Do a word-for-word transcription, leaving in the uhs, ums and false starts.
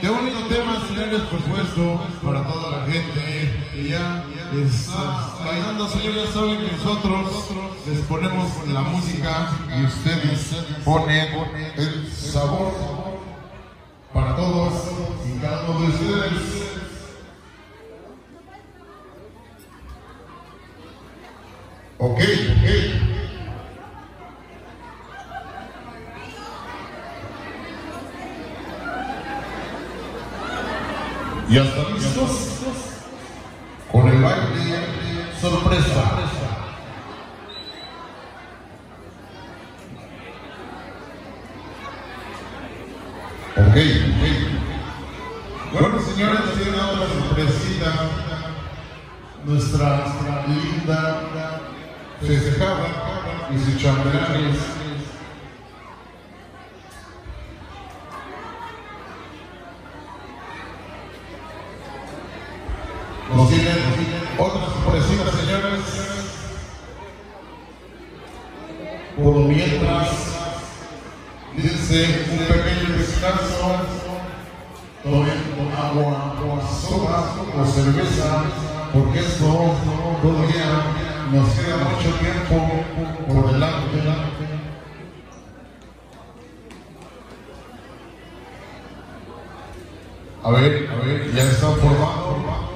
Qué bonito tema, señores, por supuesto, para toda la gente que ya está bailando, señores. Saben que nosotros les ponemos la música y ustedes ponen el sabor para todos y cada uno de ustedes. Ok, ok. ¿Ya están listos? Con el baile sorpresa. Ok, ok. Bueno, señores, tiene otra sorpresita. Nuestra, nuestra linda festejada y sus chambelanes. Nos tienen otra sorpresita, señores. Por mientras, dice un pequeño descanso, tomen agua o soda o cerveza, porque esto todavía nos queda mucho tiempo por delante. A ver, a ver, ya están formando.